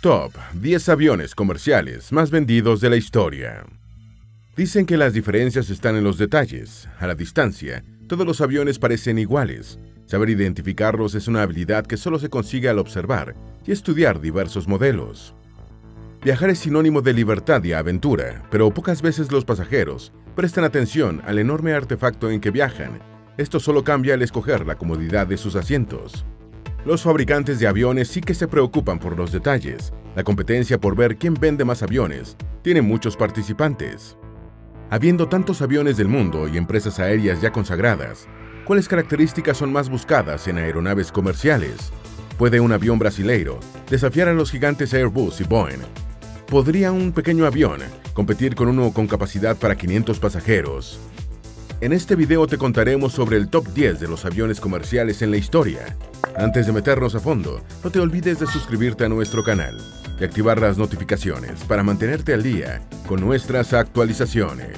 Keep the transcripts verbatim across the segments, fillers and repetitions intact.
Top diez aviones comerciales más vendidos de la historia. Dicen que las diferencias están en los detalles. A la distancia, todos los aviones parecen iguales. Saber identificarlos es una habilidad que solo se consigue al observar y estudiar diversos modelos. Viajar es sinónimo de libertad y aventura, pero pocas veces los pasajeros prestan atención al enorme artefacto en que viajan. Esto solo cambia al escoger la comodidad de sus asientos. Los fabricantes de aviones sí que se preocupan por los detalles. La competencia por ver quién vende más aviones tiene muchos participantes. Habiendo tantos aviones del mundo y empresas aéreas ya consagradas, ¿cuáles características son más buscadas en aeronaves comerciales? ¿Puede un avión brasileiro desafiar a los gigantes Airbus y Boeing? ¿Podría un pequeño avión competir con uno con capacidad para quinientos pasajeros? En este video te contaremos sobre el top diez de los aviones comerciales en la historia. Antes de meternos a fondo, no te olvides de suscribirte a nuestro canal y activar las notificaciones para mantenerte al día con nuestras actualizaciones.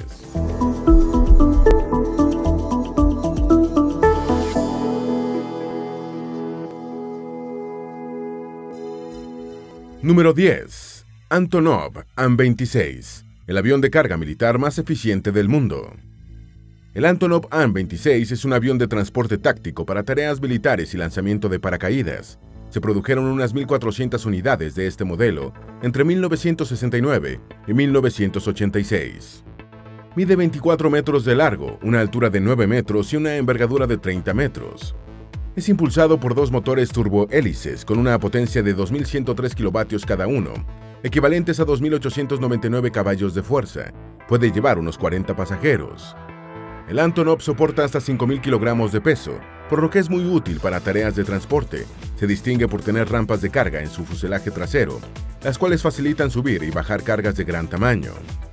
Número diez. Antonov A veintiséis, el avión de carga militar más eficiente del mundo. El Antonov A veintiséis es un avión de transporte táctico para tareas militares y lanzamiento de paracaídas. Se produjeron unas mil cuatrocientas unidades de este modelo entre mil novecientos sesenta y nueve y mil novecientos ochenta y seis. Mide veinticuatro metros de largo, una altura de nueve metros y una envergadura de treinta metros. Es impulsado por dos motores turbohélices con una potencia de dos mil ciento tres kilovatios cada uno, equivalentes a dos mil ochocientos noventa y nueve caballos de fuerza. Puede llevar unos cuarenta pasajeros. El Antonov soporta hasta cinco mil kilogramos de peso, por lo que es muy útil para tareas de transporte. Se distingue por tener rampas de carga en su fuselaje trasero, las cuales facilitan subir y bajar cargas de gran tamaño.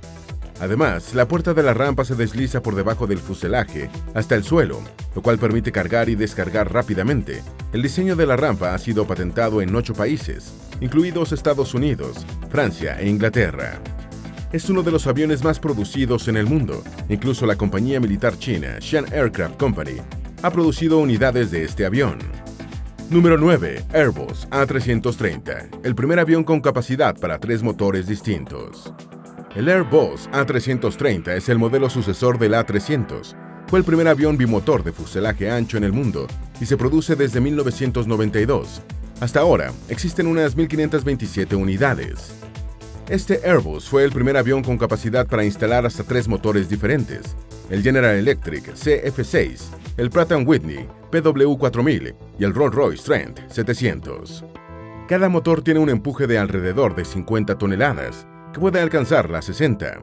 Además, la puerta de la rampa se desliza por debajo del fuselaje hasta el suelo, lo cual permite cargar y descargar rápidamente. El diseño de la rampa ha sido patentado en ocho países, incluidos Estados Unidos, Francia e Inglaterra. Es uno de los aviones más producidos en el mundo. Incluso la compañía militar china Xi'an Aircraft Company ha producido unidades de este avión. Número nueve. Airbus A trescientos treinta, el primer avión con capacidad para tres motores distintos. El Airbus A trescientos treinta es el modelo sucesor del A trescientos. Fue el primer avión bimotor de fuselaje ancho en el mundo y se produce desde mil novecientos noventa y dos. Hasta ahora, existen unas mil quinientas veintisiete unidades. Este Airbus fue el primer avión con capacidad para instalar hasta tres motores diferentes: el General Electric C F seis, el Pratt and Whitney P W cuatro mil y el Rolls-Royce Trent setecientos. Cada motor tiene un empuje de alrededor de cincuenta toneladas, que puede alcanzar las sesenta.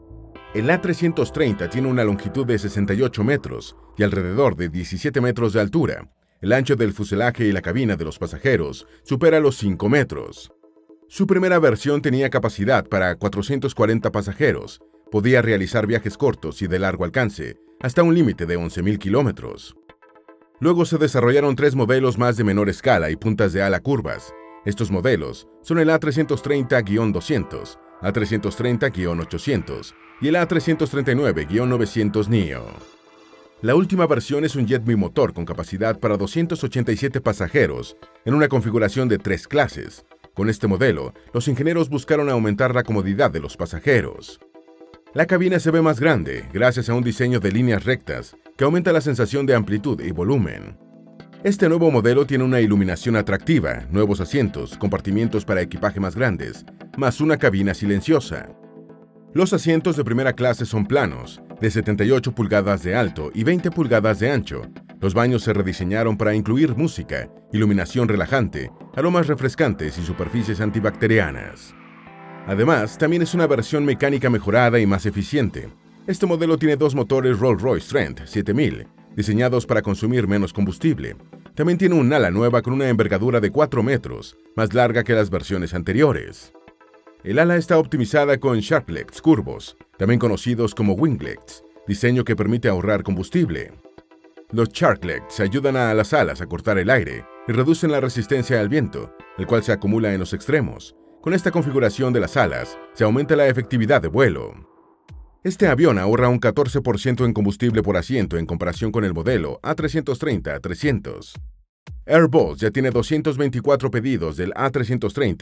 El A trescientos treinta tiene una longitud de sesenta y ocho metros y alrededor de diecisiete metros de altura. El ancho del fuselaje y la cabina de los pasajeros supera los cinco metros. Su primera versión tenía capacidad para cuatrocientos cuarenta pasajeros, podía realizar viajes cortos y de largo alcance, hasta un límite de once mil kilómetros. Luego se desarrollaron tres modelos más de menor escala y puntas de ala curvas. Estos modelos son el A trescientos treinta doscientos, A trescientos treinta ochocientos y el A trescientos treinta y nueve novecientos neo. La última versión es un jet bimotor con capacidad para doscientos ochenta y siete pasajeros en una configuración de tres clases. Con este modelo, los ingenieros buscaron aumentar la comodidad de los pasajeros. La cabina se ve más grande gracias a un diseño de líneas rectas que aumenta la sensación de amplitud y volumen. Este nuevo modelo tiene una iluminación atractiva, nuevos asientos, compartimientos para equipaje más grandes, más una cabina silenciosa. Los asientos de primera clase son planos, de setenta y ocho pulgadas de alto y veinte pulgadas de ancho. Los baños se rediseñaron para incluir música, iluminación relajante, aromas refrescantes y superficies antibacterianas. Además, también es una versión mecánica mejorada y más eficiente. Este modelo tiene dos motores Rolls-Royce Trent siete mil, diseñados para consumir menos combustible. También tiene un ala nueva con una envergadura de cuatro metros, más larga que las versiones anteriores. El ala está optimizada con sharklets curvos, también conocidos como winglets, diseño que permite ahorrar combustible. Los sharklets ayudan a las alas a cortar el aire y reducen la resistencia al viento, el cual se acumula en los extremos. Con esta configuración de las alas, se aumenta la efectividad de vuelo. Este avión ahorra un catorce por ciento en combustible por asiento en comparación con el modelo A trescientos treinta trescientos. Airbus ya tiene doscientos veinticuatro pedidos del A trescientos treinta,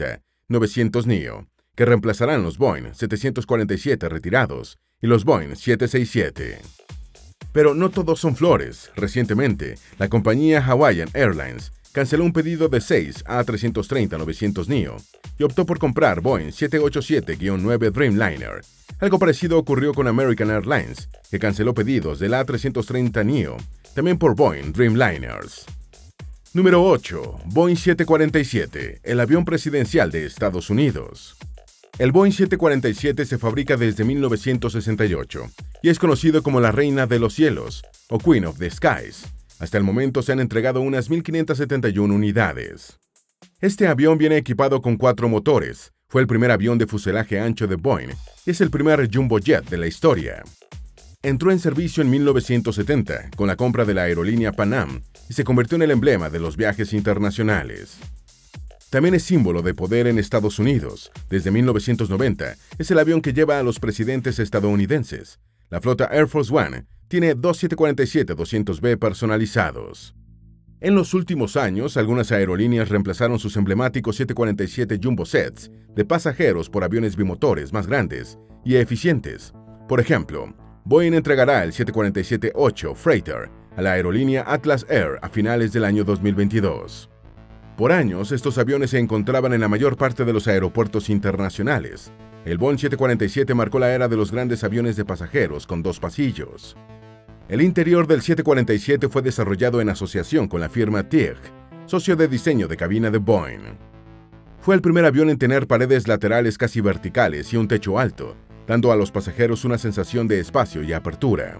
novecientos neo, que reemplazarán los Boeing setecientos cuarenta y siete retirados y los Boeing setecientos sesenta y siete. Pero no todos son flores. Recientemente, la compañía Hawaiian Airlines canceló un pedido de seis A trescientos treinta novecientos neo y optó por comprar Boeing setecientos ochenta y siete guion nueve Dreamliner. Algo parecido ocurrió con American Airlines, que canceló pedidos del A trescientos treinta neo, también por Boeing Dreamliners. Número ocho. Boeing setecientos cuarenta y siete, el avión presidencial de Estados Unidos. El Boeing setecientos cuarenta y siete se fabrica desde mil novecientos sesenta y ocho y es conocido como la Reina de los Cielos, o Queen of the Skies. Hasta el momento se han entregado unas mil quinientas setenta y una unidades. Este avión viene equipado con cuatro motores, fue el primer avión de fuselaje ancho de Boeing y es el primer jumbo jet de la historia. Entró en servicio en mil novecientos setenta con la compra de la aerolínea Pan Am y se convirtió en el emblema de los viajes internacionales. También es símbolo de poder en Estados Unidos. Desde mil novecientos noventa es el avión que lleva a los presidentes estadounidenses. La flota Air Force One tiene dos setecientos cuarenta y siete doscientos B personalizados. En los últimos años, algunas aerolíneas reemplazaron sus emblemáticos setecientos cuarenta y siete Jumbo Jets de pasajeros por aviones bimotores más grandes y eficientes. Por ejemplo, Boeing entregará el setecientos cuarenta y siete ocho Freighter a la aerolínea Atlas Air a finales del año dos mil veintidós. Por años, estos aviones se encontraban en la mayor parte de los aeropuertos internacionales. El Boeing setecientos cuarenta y siete marcó la era de los grandes aviones de pasajeros con dos pasillos. El interior del setecientos cuarenta y siete fue desarrollado en asociación con la firma T I G, socio de diseño de cabina de Boeing. Fue el primer avión en tener paredes laterales casi verticales y un techo alto, dando a los pasajeros una sensación de espacio y apertura.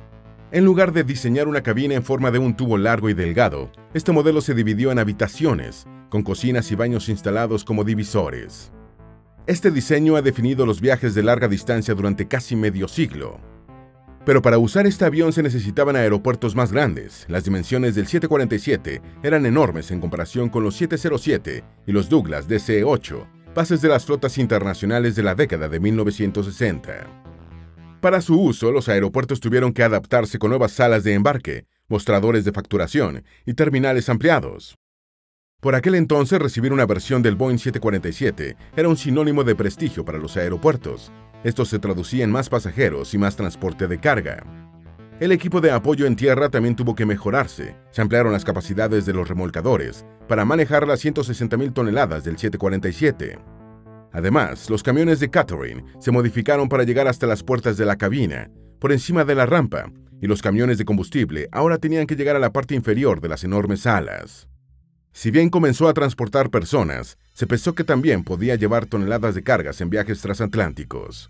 En lugar de diseñar una cabina en forma de un tubo largo y delgado, este modelo se dividió en habitaciones, con cocinas y baños instalados como divisores. Este diseño ha definido los viajes de larga distancia durante casi medio siglo. Pero para usar este avión se necesitaban aeropuertos más grandes. Las dimensiones del setecientos cuarenta y siete eran enormes en comparación con los setecientos siete y los Douglas D C ocho, bases de las flotas internacionales de la década de mil novecientos sesenta. Para su uso, los aeropuertos tuvieron que adaptarse con nuevas salas de embarque, mostradores de facturación y terminales ampliados. Por aquel entonces, recibir una versión del Boeing setecientos cuarenta y siete era un sinónimo de prestigio para los aeropuertos. Esto se traducía en más pasajeros y más transporte de carga. El equipo de apoyo en tierra también tuvo que mejorarse. Se ampliaron las capacidades de los remolcadores para manejar las ciento sesenta mil toneladas del setecientos cuarenta y siete. Además, los camiones de catering se modificaron para llegar hasta las puertas de la cabina, por encima de la rampa, y los camiones de combustible ahora tenían que llegar a la parte inferior de las enormes alas. Si bien comenzó a transportar personas, se pensó que también podía llevar toneladas de cargas en viajes transatlánticos.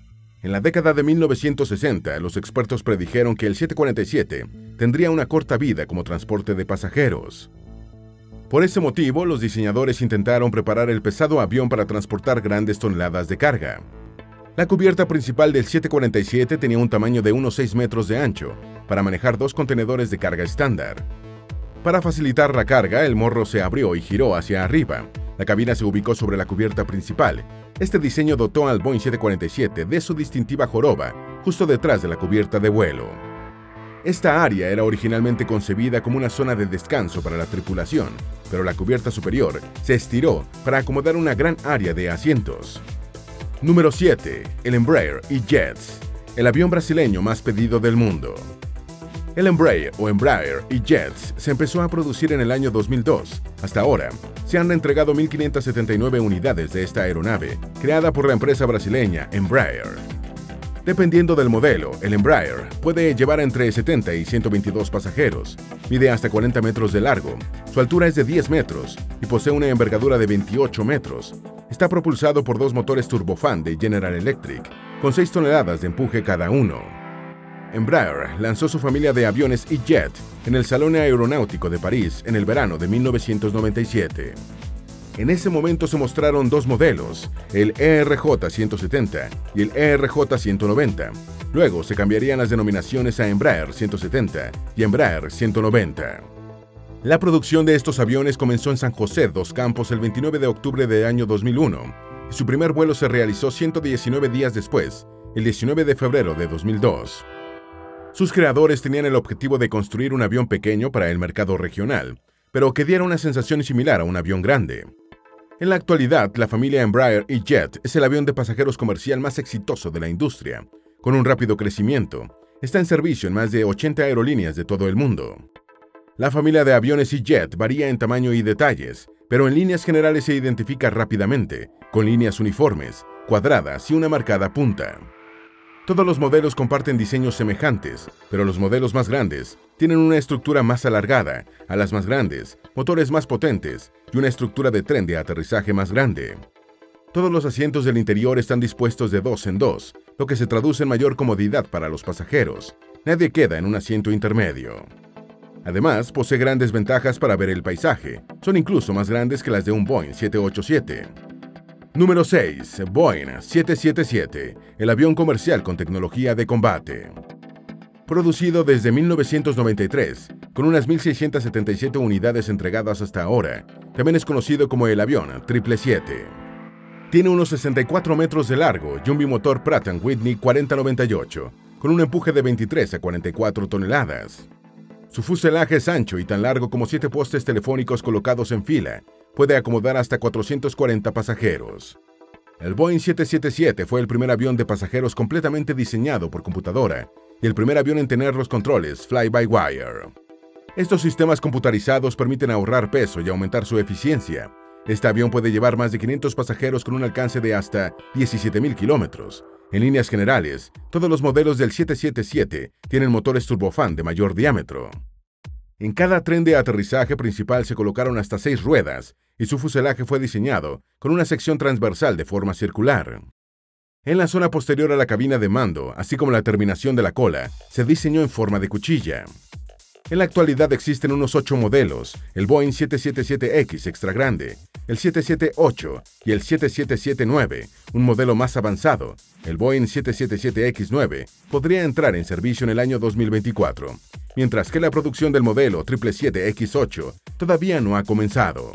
En la década de mil novecientos sesenta, los expertos predijeron que el setecientos cuarenta y siete tendría una corta vida como transporte de pasajeros. Por ese motivo, los diseñadores intentaron preparar el pesado avión para transportar grandes toneladas de carga. La cubierta principal del setecientos cuarenta y siete tenía un tamaño de unos seis metros de ancho, para manejar dos contenedores de carga estándar. Para facilitar la carga, el morro se abrió y giró hacia arriba. La cabina se ubicó sobre la cubierta principal. Este diseño dotó al Boeing setecientos cuarenta y siete de su distintiva joroba, justo detrás de la cubierta de vuelo. Esta área era originalmente concebida como una zona de descanso para la tripulación, pero la cubierta superior se estiró para acomodar una gran área de asientos. Número siete. El Embraer E-Jets, el avión brasileño más pedido del mundo. El Embraer o Embraer E-Jets se empezó a producir en el año dos mil dos. Hasta ahora, se han entregado mil quinientas setenta y nueve unidades de esta aeronave, creada por la empresa brasileña Embraer. Dependiendo del modelo, el Embraer puede llevar entre setenta y ciento veintidós pasajeros, mide hasta cuarenta metros de largo, su altura es de diez metros y posee una envergadura de veintiocho metros. Está propulsado por dos motores turbofan de General Electric, con seis toneladas de empuje cada uno. Embraer lanzó su familia de aviones E-Jet en el Salón Aeronáutico de París en el verano de mil novecientos noventa y siete. En ese momento se mostraron dos modelos, el E R J ciento setenta y el E R J ciento noventa. Luego se cambiarían las denominaciones a Embraer ciento setenta y Embraer ciento noventa. La producción de estos aviones comenzó en San José dos Campos el veintinueve de octubre del año dos mil uno y su primer vuelo se realizó ciento diecinueve días después, el diecinueve de febrero de dos mil dos. Sus creadores tenían el objetivo de construir un avión pequeño para el mercado regional, pero que diera una sensación similar a un avión grande. En la actualidad, la familia Embraer E-Jet es el avión de pasajeros comercial más exitoso de la industria. Con un rápido crecimiento, está en servicio en más de ochenta aerolíneas de todo el mundo. La familia de aviones E-Jet varía en tamaño y detalles, pero en líneas generales se identifica rápidamente, con líneas uniformes, cuadradas y una marcada punta. Todos los modelos comparten diseños semejantes, pero los modelos más grandes tienen una estructura más alargada, alas más grandes, motores más potentes y una estructura de tren de aterrizaje más grande. Todos los asientos del interior están dispuestos de dos en dos, lo que se traduce en mayor comodidad para los pasajeros. Nadie queda en un asiento intermedio. Además, posee grandes ventajas para ver el paisaje. Son incluso más grandes que las de un Boeing siete ochenta y siete. Número seis. Boeing siete setenta y siete, el avión comercial con tecnología de combate. Producido desde mil novecientos noventa y tres, con unas mil seiscientas setenta y siete unidades entregadas hasta ahora, también es conocido como el avión siete siete siete. Tiene unos sesenta y cuatro metros de largo y un bimotor Pratt and Whitney cuarenta noventa y ocho, con un empuje de veintitrés a cuarenta y cuatro toneladas. Su fuselaje es ancho y tan largo como siete postes telefónicos colocados en fila. Puede acomodar hasta cuatrocientos cuarenta pasajeros. El Boeing siete setenta y siete fue el primer avión de pasajeros completamente diseñado por computadora y el primer avión en tener los controles fly-by-wire. Estos sistemas computarizados permiten ahorrar peso y aumentar su eficiencia. Este avión puede llevar más de quinientos pasajeros con un alcance de hasta diecisiete mil kilómetros. En líneas generales, todos los modelos del siete setenta y siete tienen motores turbofan de mayor diámetro. En cada tren de aterrizaje principal se colocaron hasta seis ruedas y su fuselaje fue diseñado con una sección transversal de forma circular. En la zona posterior a la cabina de mando, así como la terminación de la cola, se diseñó en forma de cuchilla. En la actualidad existen unos ocho modelos: el Boeing siete setenta y siete X extra grande, el siete setenta y ocho y el siete siete siete nueve, un modelo más avanzado. El Boeing siete setenta y siete X nueve podría entrar en servicio en el año dos mil veinticuatro, mientras que la producción del modelo siete siete siete X ocho todavía no ha comenzado.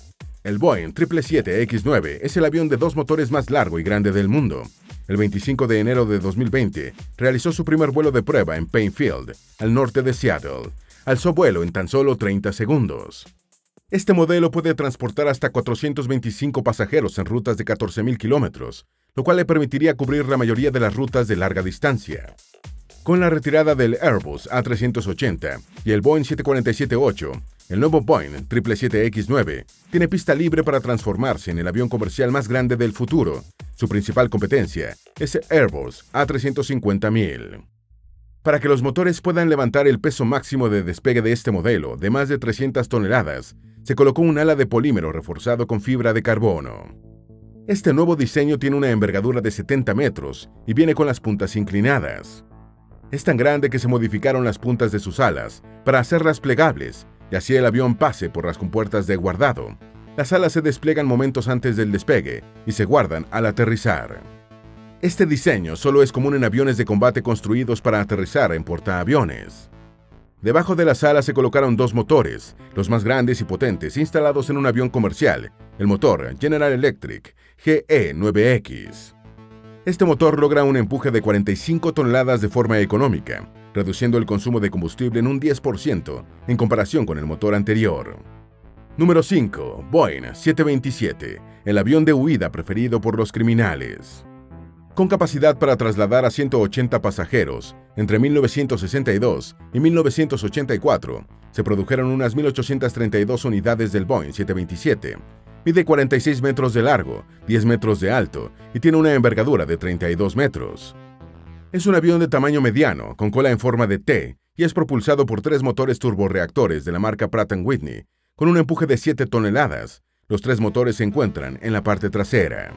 El Boeing siete siete siete X nueve es el avión de dos motores más largo y grande del mundo. El veinticinco de enero de dos mil veinte realizó su primer vuelo de prueba en Paine Field, al norte de Seattle. Alzó vuelo en tan solo treinta segundos. Este modelo puede transportar hasta cuatrocientos veinticinco pasajeros en rutas de catorce mil kilómetros, lo cual le permitiría cubrir la mayoría de las rutas de larga distancia. Con la retirada del Airbus A trescientos ochenta y el Boeing siete cuatro siete ocho, el nuevo Boeing siete siete siete X nueve tiene pista libre para transformarse en el avión comercial más grande del futuro. Su principal competencia es el Airbus A trescientos cincuenta mil. Para que los motores puedan levantar el peso máximo de despegue de este modelo, de más de trescientas toneladas, se colocó un ala de polímero reforzado con fibra de carbono. Este nuevo diseño tiene una envergadura de setenta metros y viene con las puntas inclinadas. Es tan grande que se modificaron las puntas de sus alas para hacerlas plegables y así el avión pase por las compuertas de guardado. Las alas se despliegan momentos antes del despegue y se guardan al aterrizar. Este diseño solo es común en aviones de combate construidos para aterrizar en portaaviones. Debajo de las alas se colocaron dos motores, los más grandes y potentes instalados en un avión comercial, el motor General Electric G E nueve X. Este motor logra un empuje de cuarenta y cinco toneladas de forma económica, reduciendo el consumo de combustible en un diez por ciento en comparación con el motor anterior. Número cinco. Boeing siete veintisiete, el avión de huida preferido por los criminales. Con capacidad para trasladar a ciento ochenta pasajeros, entre mil novecientos sesenta y dos y mil novecientos ochenta y cuatro, se produjeron unas mil ochocientas treinta y dos unidades del Boeing siete veintisiete. Mide cuarenta y seis metros de largo, diez metros de alto y tiene una envergadura de treinta y dos metros. Es un avión de tamaño mediano, con cola en forma de T, y es propulsado por tres motores turborreactores de la marca Pratt and Whitney, con un empuje de siete toneladas. Los tres motores se encuentran en la parte trasera.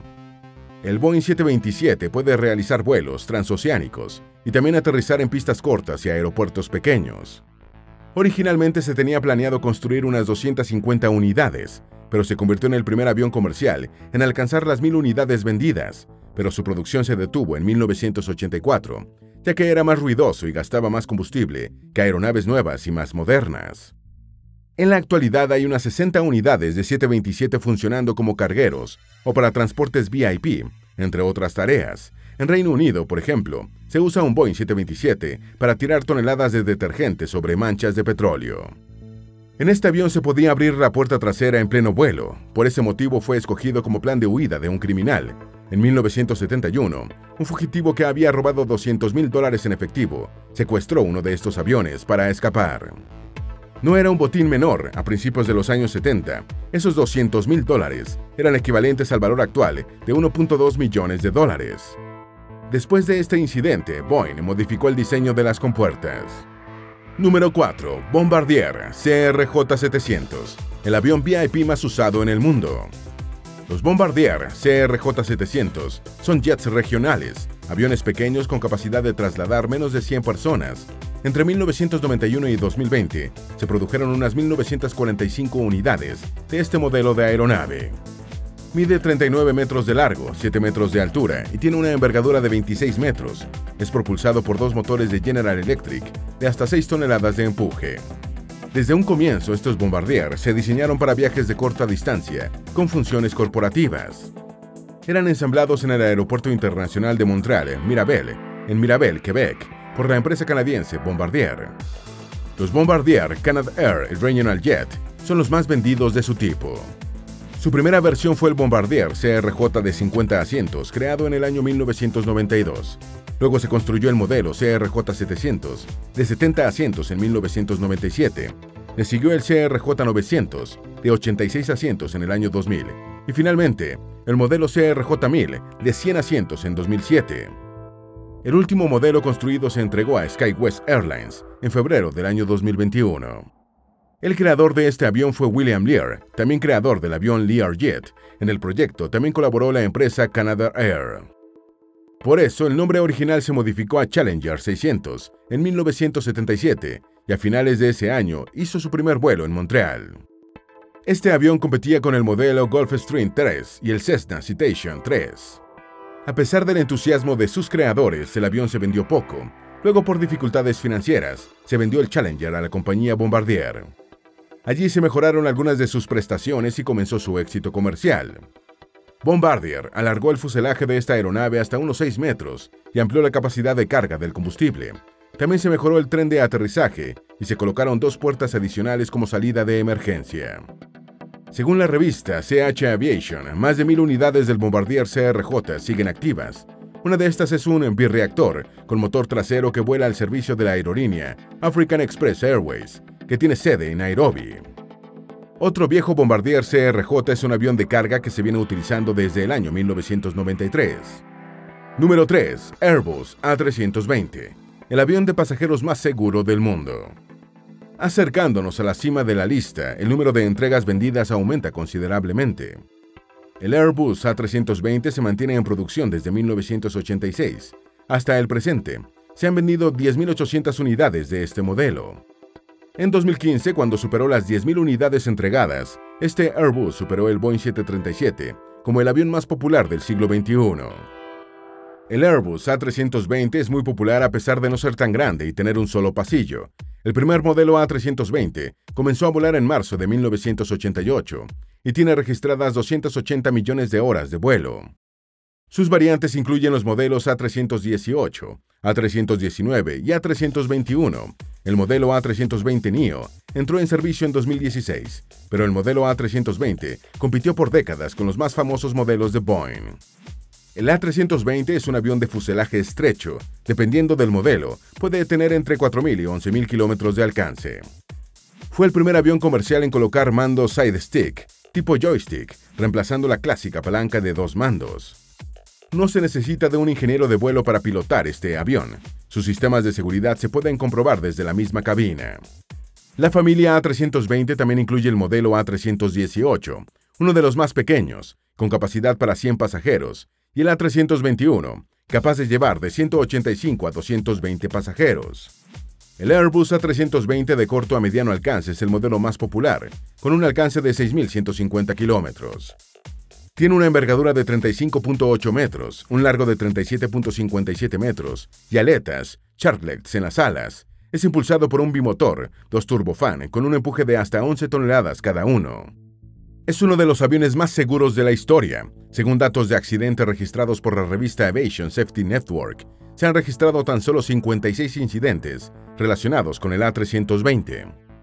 El Boeing siete veintisiete puede realizar vuelos transoceánicos y también aterrizar en pistas cortas y aeropuertos pequeños. Originalmente se tenía planeado construir unas doscientas cincuenta unidades, pero se convirtió en el primer avión comercial en alcanzar las mil unidades vendidas, pero su producción se detuvo en mil novecientos ochenta y cuatro, ya que era más ruidoso y gastaba más combustible que aeronaves nuevas y más modernas. En la actualidad hay unas sesenta unidades de siete veintisiete funcionando como cargueros o para transportes V I P, entre otras tareas. En Reino Unido, por ejemplo, se usa un Boeing siete veintisiete para tirar toneladas de detergente sobre manchas de petróleo. En este avión se podía abrir la puerta trasera en pleno vuelo. Por ese motivo fue escogido como plan de huida de un criminal. En mil novecientos setenta y uno, un fugitivo que había robado doscientos mil dólares en efectivo secuestró uno de estos aviones para escapar. No era un botín menor. A principios de los años setenta, esos doscientos mil dólares eran equivalentes al valor actual de uno punto dos millones de dólares. Después de este incidente, Boeing modificó el diseño de las compuertas. Número cuatro. Bombardier C R J setecientos, el avión V I P más usado en el mundo. Los Bombardier C R J setecientos son jets regionales, aviones pequeños con capacidad de trasladar menos de cien personas. Entre mil novecientos noventa y uno y dos mil veinte, se produjeron unas mil novecientas cuarenta y cinco unidades de este modelo de aeronave. Mide treinta y nueve metros de largo, siete metros de altura y tiene una envergadura de veintiséis metros. Es propulsado por dos motores de General Electric de hasta seis toneladas de empuje. Desde un comienzo, estos Bombardier se diseñaron para viajes de corta distancia, con funciones corporativas. Eran ensamblados en el Aeropuerto Internacional de Montreal, Mirabel, en Mirabel, Quebec, por la empresa canadiense Bombardier. Los Bombardier Canada Air y Regional Jet son los más vendidos de su tipo. Su primera versión fue el Bombardier C R J de cincuenta asientos, creado en el año mil novecientos noventa y dos. Luego se construyó el modelo C R J setecientos, de setenta asientos en mil novecientos noventa y siete. Le siguió el C R J novecientos, de ochenta y seis asientos en el año dos mil. Y finalmente, el modelo C R J mil, de cien asientos en dos mil siete. El último modelo construido se entregó a SkyWest Airlines en febrero del año dos mil veintiuno. El creador de este avión fue William Lear, también creador del avión Learjet. En el proyecto también colaboró la empresa Canada Air. Por eso, el nombre original se modificó a Challenger seiscientos en mil novecientos setenta y siete y a finales de ese año hizo su primer vuelo en Montreal. Este avión competía con el modelo Gulfstream tres y el Cessna Citation tres. A pesar del entusiasmo de sus creadores, el avión se vendió poco. Luego, por dificultades financieras, se vendió el Challenger a la compañía Bombardier. Allí se mejoraron algunas de sus prestaciones y comenzó su éxito comercial. Bombardier alargó el fuselaje de esta aeronave hasta unos seis metros y amplió la capacidad de carga del combustible. También se mejoró el tren de aterrizaje y se colocaron dos puertas adicionales como salida de emergencia. Según la revista C H Aviation, más de mil unidades del Bombardier C R J siguen activas. Una de estas es un birreactor con motor trasero que vuela al servicio de la aerolínea African Express Airways, que tiene sede en Nairobi. Otro viejo Bombardier C R J es un avión de carga que se viene utilizando desde el año mil novecientos noventa y tres. Número tres. Airbus A trescientos veinte, el avión de pasajeros más seguro del mundo. Acercándonos a la cima de la lista, el número de entregas vendidas aumenta considerablemente. El Airbus A trescientos veinte se mantiene en producción desde mil novecientos ochenta y seis. Hasta el presente, se han vendido diez mil ochocientas unidades de este modelo. En dos mil quince, cuando superó las diez mil unidades entregadas, este Airbus superó el Boeing siete treinta y siete como el avión más popular del siglo veintiuno. El Airbus A trescientos veinte es muy popular a pesar de no ser tan grande y tener un solo pasillo. El primer modelo A trescientos veinte comenzó a volar en marzo de mil novecientos ochenta y ocho y tiene registradas doscientos ochenta millones de horas de vuelo. Sus variantes incluyen los modelos A trescientos dieciocho, A trescientos diecinueve y A trescientos veintiuno. El modelo A trescientos veinte neo entró en servicio en dos mil dieciséis, pero el modelo A trescientos veinte compitió por décadas con los más famosos modelos de Boeing. El A trescientos veinte es un avión de fuselaje estrecho. Dependiendo del modelo, puede tener entre cuatro mil y once mil kilómetros de alcance. Fue el primer avión comercial en colocar mando side stick, tipo joystick, reemplazando la clásica palanca de dos mandos. No se necesita de un ingeniero de vuelo para pilotar este avión. Sus sistemas de seguridad se pueden comprobar desde la misma cabina. La familia A trescientos veinte también incluye el modelo A trescientos dieciocho, uno de los más pequeños, con capacidad para cien pasajeros, y el A trescientos veintiuno, capaz de llevar de ciento ochenta y cinco a doscientos veinte pasajeros. El Airbus A trescientos veinte de corto a mediano alcance es el modelo más popular, con un alcance de seis mil ciento cincuenta kilómetros. Tiene una envergadura de treinta y cinco punto ocho metros, un largo de treinta y siete punto cincuenta y siete metros y aletas, sharklets en las alas. Es impulsado por un bimotor, dos turbofan, con un empuje de hasta once toneladas cada uno. Es uno de los aviones más seguros de la historia. Según datos de accidente registrados por la revista Aviation Safety Network, se han registrado tan solo cincuenta y seis incidentes relacionados con el A trescientos veinte.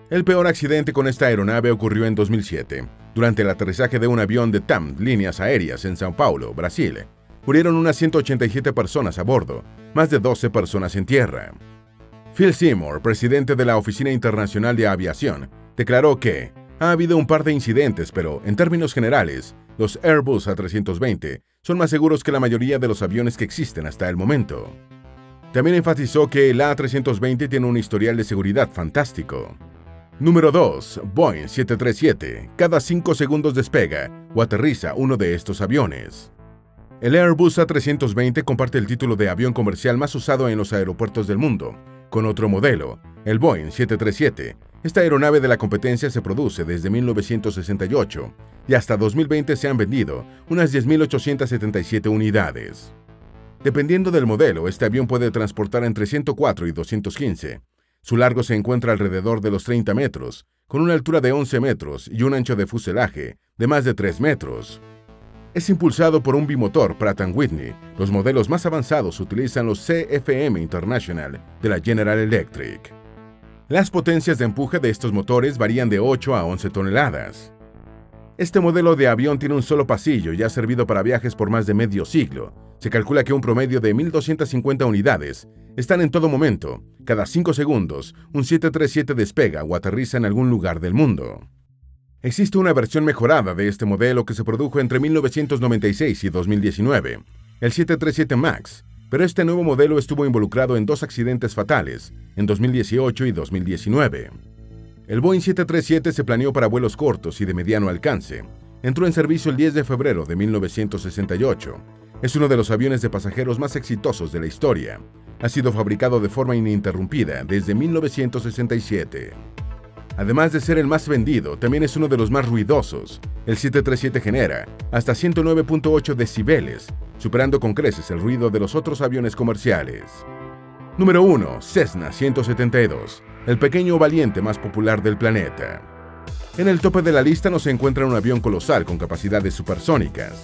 El peor accidente con esta aeronave ocurrió en dos mil siete, durante el aterrizaje de un avión de T A M Líneas Aéreas en São Paulo, Brasil. Murieron unas ciento ochenta y siete personas a bordo, más de doce personas en tierra. Phil Seymour, presidente de la Oficina Internacional de Aviación, declaró que ha habido un par de incidentes, pero en términos generales, los Airbus A trescientos veinte son más seguros que la mayoría de los aviones que existen hasta el momento. También enfatizó que el A trescientos veinte tiene un historial de seguridad fantástico. Número dos. Boeing siete treinta y siete. Cada cinco segundos despega o aterriza uno de estos aviones. El Airbus A trescientos veinte comparte el título de avión comercial más usado en los aeropuertos del mundo, con otro modelo, el Boeing siete treinta y siete. Esta aeronave de la competencia se produce desde mil novecientos sesenta y ocho y hasta dos mil veinte se han vendido unas diez mil ochocientas setenta y siete unidades. Dependiendo del modelo, este avión puede transportar entre ciento cuatro y doscientos quince. Su largo se encuentra alrededor de los treinta metros, con una altura de once metros y un ancho de fuselaje de más de tres metros. Es impulsado por un bimotor Pratt and Whitney. Los modelos más avanzados utilizan los C F M International de la General Electric. Las potencias de empuje de estos motores varían de ocho a once toneladas. Este modelo de avión tiene un solo pasillo y ha servido para viajes por más de medio siglo. Se calcula que un promedio de mil doscientas cincuenta unidades están en todo momento. Cada cinco segundos, un siete treinta y siete despega o aterriza en algún lugar del mundo. Existe una versión mejorada de este modelo que se produjo entre mil novecientos noventa y seis y dos mil diecinueve, el siete treinta y siete MAX, pero este nuevo modelo estuvo involucrado en dos accidentes fatales, en dos mil dieciocho y dos mil diecinueve. El Boeing siete treinta y siete se planeó para vuelos cortos y de mediano alcance. Entró en servicio el diez de febrero de mil novecientos sesenta y ocho. Es uno de los aviones de pasajeros más exitosos de la historia. Ha sido fabricado de forma ininterrumpida desde mil novecientos sesenta y siete. Además de ser el más vendido, también es uno de los más ruidosos. El siete treinta y siete genera hasta ciento nueve punto ocho decibeles, superando con creces el ruido de los otros aviones comerciales. Número uno. Cessna ciento setenta y dos, el pequeño valiente más popular del planeta. En el tope de la lista no se encuentra un avión colosal con capacidades supersónicas.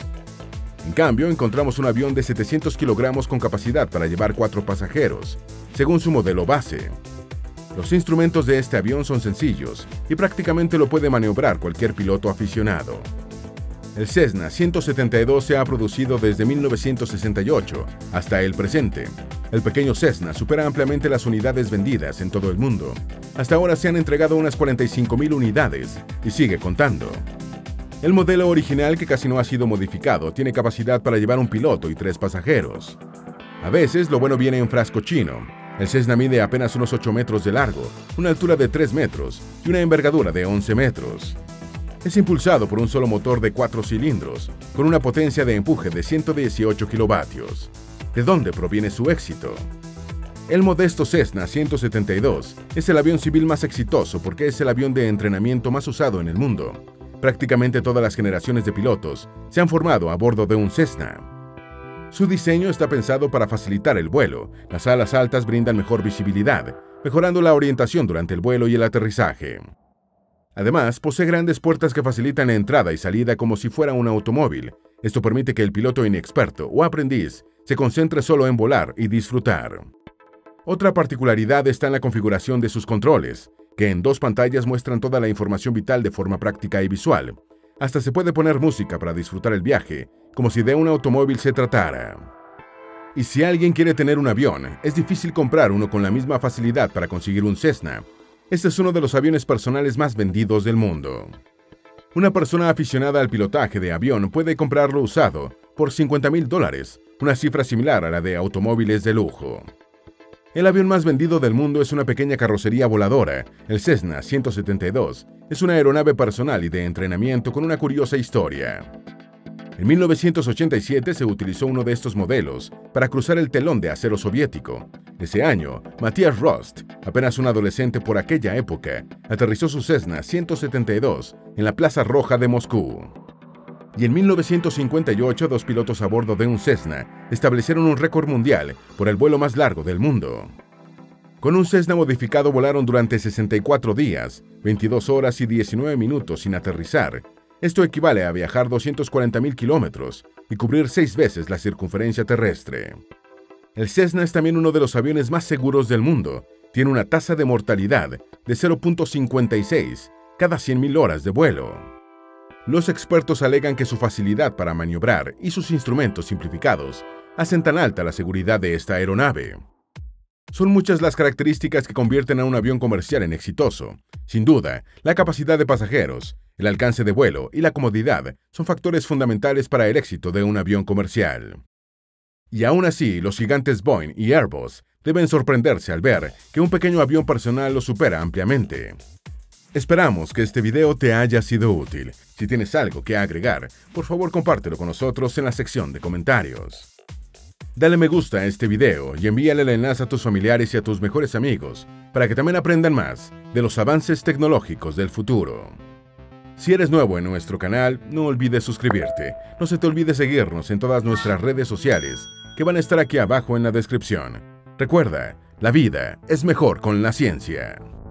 En cambio, encontramos un avión de setecientos kilogramos con capacidad para llevar cuatro pasajeros, según su modelo base. Los instrumentos de este avión son sencillos y prácticamente lo puede maniobrar cualquier piloto aficionado. El Cessna ciento setenta y dos se ha producido desde mil novecientos sesenta y ocho hasta el presente. El pequeño Cessna supera ampliamente las unidades vendidas en todo el mundo. Hasta ahora se han entregado unas cuarenta y cinco mil unidades y sigue contando. El modelo original, que casi no ha sido modificado, tiene capacidad para llevar un piloto y tres pasajeros. A veces lo bueno viene en frasco chino. El Cessna mide apenas unos ocho metros de largo, una altura de tres metros y una envergadura de once metros. Es impulsado por un solo motor de cuatro cilindros, con una potencia de empuje de ciento dieciocho kilovatios. ¿De dónde proviene su éxito? El modesto Cessna ciento setenta y dos es el avión civil más exitoso porque es el avión de entrenamiento más usado en el mundo. Prácticamente todas las generaciones de pilotos se han formado a bordo de un Cessna. Su diseño está pensado para facilitar el vuelo. Las alas altas brindan mejor visibilidad, mejorando la orientación durante el vuelo y el aterrizaje. Además, posee grandes puertas que facilitan la entrada y salida como si fuera un automóvil. Esto permite que el piloto inexperto o aprendiz se concentre solo en volar y disfrutar. Otra particularidad está en la configuración de sus controles, que en dos pantallas muestran toda la información vital de forma práctica y visual. Hasta se puede poner música para disfrutar el viaje, como si de un automóvil se tratara. Y si alguien quiere tener un avión, es difícil comprar uno con la misma facilidad para conseguir un Cessna. Este es uno de los aviones personales más vendidos del mundo. Una persona aficionada al pilotaje de avión puede comprarlo usado por cincuenta mil dólares, una cifra similar a la de automóviles de lujo. El avión más vendido del mundo es una pequeña carrocería voladora. El Cessna ciento setenta y dos es una aeronave personal y de entrenamiento con una curiosa historia. En mil novecientos ochenta y siete se utilizó uno de estos modelos para cruzar el telón de acero soviético. Ese año, Matthias Rost, apenas un adolescente por aquella época, aterrizó su Cessna ciento setenta y dos en la Plaza Roja de Moscú. Y en mil novecientos cincuenta y ocho, dos pilotos a bordo de un Cessna establecieron un récord mundial por el vuelo más largo del mundo. Con un Cessna modificado volaron durante sesenta y cuatro días, veintidós horas y diecinueve minutos sin aterrizar. Esto equivale a viajar doscientos cuarenta mil kilómetros y cubrir seis veces la circunferencia terrestre. El Cessna es también uno de los aviones más seguros del mundo. tiene una tasa de mortalidad de cero punto cincuenta y seis cada cien mil horas de vuelo. Los expertos alegan que su facilidad para maniobrar y sus instrumentos simplificados hacen tan alta la seguridad de esta aeronave. Son muchas las características que convierten a un avión comercial en exitoso. Sin duda, la capacidad de pasajeros, el alcance de vuelo y la comodidad son factores fundamentales para el éxito de un avión comercial. Y aún así, los gigantes Boeing y Airbus deben sorprenderse al ver que un pequeño avión personal los supera ampliamente. Esperamos que este video te haya sido útil. Si tienes algo que agregar, por favor compártelo con nosotros en la sección de comentarios. Dale me gusta a este video y envíale el enlace a tus familiares y a tus mejores amigos para que también aprendan más de los avances tecnológicos del futuro. Si eres nuevo en nuestro canal, no olvides suscribirte. No se te olvide seguirnos en todas nuestras redes sociales que van a estar aquí abajo en la descripción. Recuerda, la vida es mejor con la ciencia.